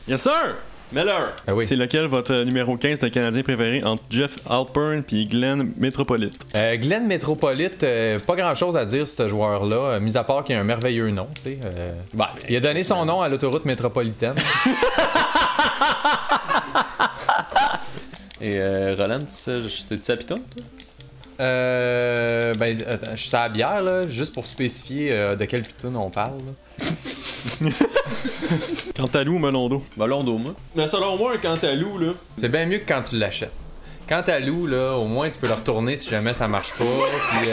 Yes sir! Miller! Ah oui. C'est lequel votre numéro 15 de Canadien préféré entre Jeff Alpern puis Glenn Metropolite? Glenn Metropolite, pas grand chose à dire sur ce joueur-là, mis à part qu'il a un merveilleux nom. Tu sais, il a donné son nom à l'autoroute métropolitaine. Et Roland, t'es-tu à Python, toi? Attends, je suis à la bière, là, juste pour spécifier de quel putain on parle. Là. Cantalou ou Melon d'eau? Melon d'eau, moi. Mais selon moi, un Cantalou, là. C'est bien mieux que quand tu l'achètes. Quand t'as loup, là, au moins tu peux le retourner si jamais ça marche pas. Puis,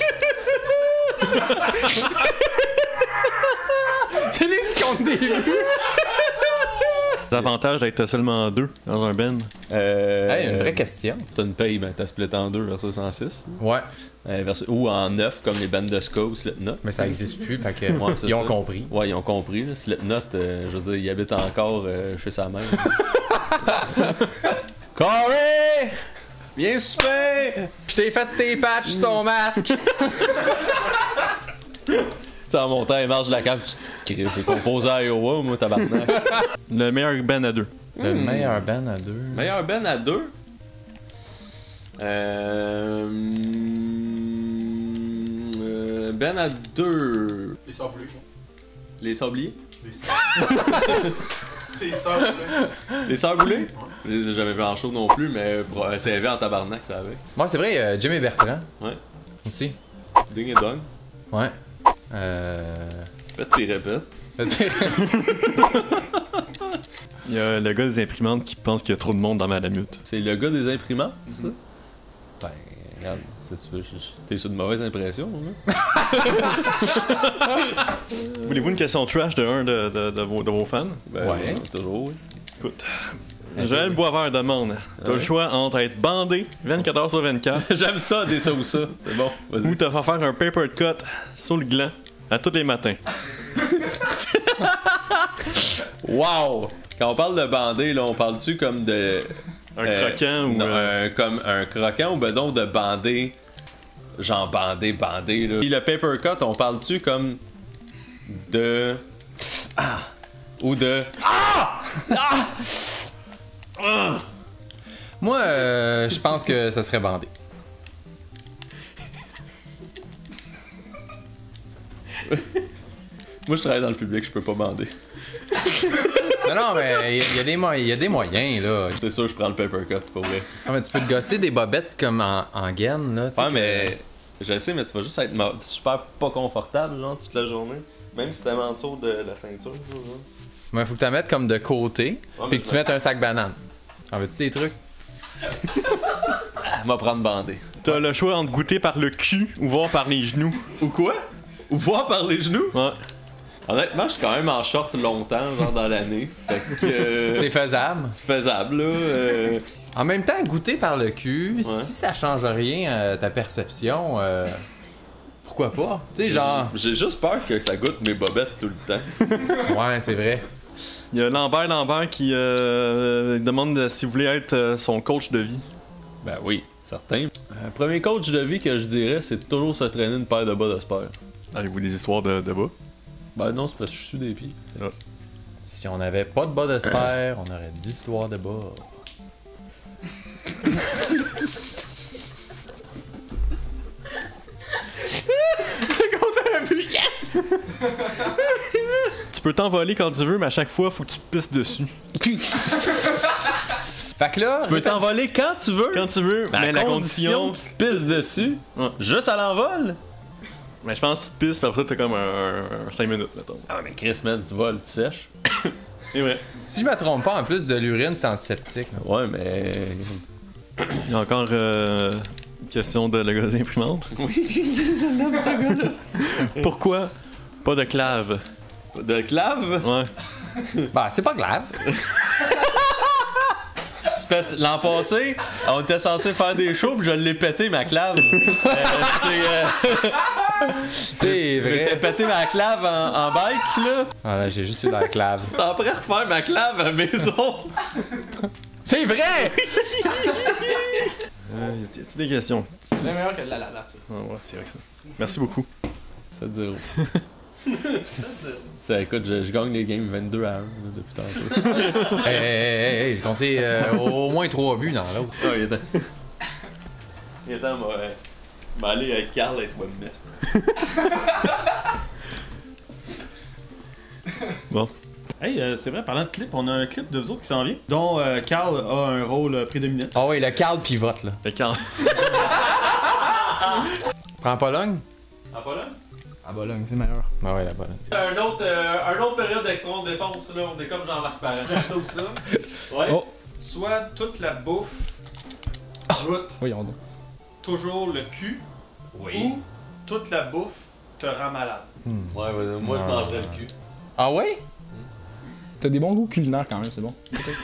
c'est lui qui compte des vues. L'avantage d'être seulement deux dans un ben. Hey, une vraie question. T'as une paye, ben t'as split en 2 versus 106. Ouais. Ou en 9, comme les bandes de Ska ou Slipknot. Mais ça existe plus, fait que Ouais, ils ont ça. compris. Ouais, ils ont compris. Là. Slipknot, je veux dire, il habite encore chez sa mère. Corey! Viens souper! Je t'ai fait tes patchs sur ton masque. Tu en montant et marche de la cave, tu te cries. J'ai composé à Iowa, moi, tabarnak. Le meilleur ben à deux. Le meilleur band à deux. Meilleur Ben à 2. Ben à 2. Les sablés. Les sabliers? Les sablés. Les sœurs boulées? Je les ai jamais vus en show non plus, mais c'est élevé en tabarnak, ça avait. Ouais, c'est vrai, Jimmy Bertrand. Ouais. Aussi. Ding et dong. Ouais. Pète pis répète. Il y a le gars des imprimantes qui pense qu'il y a trop de monde dans Malamute. C'est le gars des imprimantes, c'est ça? Ben, Regarde, t'es sur de mauvaises impressions, là? Voulez-vous une question trash de un de vos fans? Ben, Ouais. toujours, oui. Écoute. Joël Boisvert demande. T'as le choix entre être bandé 24 heures sur 24 J'aime ça, des ça ou ça. C'est bon, ou vas-y. te faire faire un paper cut sur le gland à tous les matins. Wow! Quand on parle de bandé, là, on parle-tu comme de... Un croquant ou... non, comme un croquant ou ben donc de bandé, genre bandé, là. Puis le paper cut, on parle-tu comme de... Ah! Ou de... moi, je pense que ça serait bandé. Moi, je travaille dans le public, je peux pas bander. Non, mais il y a des moyens, là. C'est sûr, je prends le paper cut, pour vrai. Ah, mais tu peux te gosser des bobettes comme en gaine, là. tu sais Ouais, que- mais... Je sais, mais tu vas juste être super pas confortable, genre, toute la journée. Même si t'es en dessous de la ceinture, genre. Mais faut que tu la mettes comme de côté, Ouais, puis mais que tu mettes un sac banane. En veux-tu des trucs? M'a prendre bandé. T'as le choix entre goûter par le cul ou voir par les genoux. Ou quoi? Ou voir par les genoux? Ouais. Honnêtement, je suis quand même en short longtemps, genre dans l'année. Fait que... C'est faisable. c'est faisable, là. En même temps, goûter par le cul, Ouais. si ça change rien à ta perception, pourquoi pas? Tu sais, genre... J'ai juste peur que ça goûte mes bobettes tout le temps. Ouais, c'est vrai. Il y a Lambert qui demande si vous voulez être son coach de vie. Ben oui, certain. Premier coach de vie que je dirais, c'est toujours se traîner une paire de bas de sport. Avez-vous des histoires de bas? Ben non, c'est parce que je suis des pieds. Si on n'avait pas de bas de sper, on aurait d'histoire de bas. Tu peux t'envoler quand tu veux, mais à chaque fois, faut que tu pisses dessus. Fait que là... Tu peux t'envoler quand tu veux. Quand tu veux, mais la condition... que tu te pisses dessus. Ouais. Juste à l'envol. Mais je pense que tu te pisses, puis après, t'as comme un 5 minutes, mettons. Ah, mais Chris, man, tu voles, tu sèches. C'est vrai. Si je me trompe pas, en plus de l'urine, c'est antiseptique. là. Ouais, mais. Il y a encore une question de le gars des imprimantes. Oui, je l'aime, ce gars-là. Pourquoi pas de clave? De clave? Ouais. Bah, c'est pas grave. C'est parce que l'an passé, on était censé faire des shows, puis je l'ai pété ma clave. C'est J'ai vrai. pété ma clave en bike, là. Ah là, j'ai juste eu la clave. Après refaire ma clave à la maison. C'est vrai! Y a-t-il des questions? C'est meilleur que de la lave, ça. Ah ouais, c'est vrai que ça. Merci beaucoup. Ça te dit. Ça, écoute, je gagne les games 22 à 1 depuis tantôt. Hey, j'ai compté au moins 3 buts dans l'autre. Ah, il est temps. Il est temps, aller avec Carl être webmestre. Bon. Hey, c'est vrai, parlant de clip, on a un clip de vous autres qui s'en vient, dont Carl a un rôle prédominant. Ah oui, le Carl pivote là. Le Carl. Prends Pologne? En Pologne? À Bologne, c'est meilleur. Ah ouais, la Pologne. Un autre période d'extrême défense, là, on est comme Jean-Marc Parent. Ça ou ça. Ouais. Oh. Soit toute la bouffe goûte Voyons donc. toujours le cul, ou toute la bouffe te rend malade. Ouais, moi je mangerais le cul. Ah ouais? T'as des bons goûts culinaires quand même, c'est bon.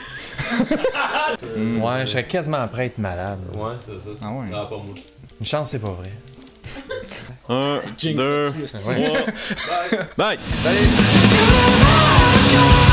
Ouais, je serais quasiment prêt à être malade. Ouais, c'est ça. Ah ouais. Non, pas moi. Une chance, c'est pas vrai. 1, Jinx 2, là-dessus, 3. Bye! Salut!